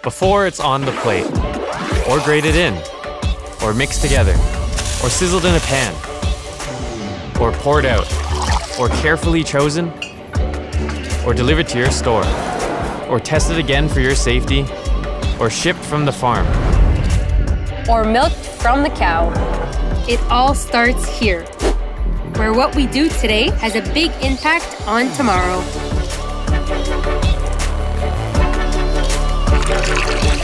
before it's on the plate, or grated in, or mixed together, or sizzled in a pan, or poured out, or carefully chosen, or delivered to your store, or tested again for your safety, or shipped from the farm, or milked from the cow. It all starts here, where what we do today has a big impact on tomorrow.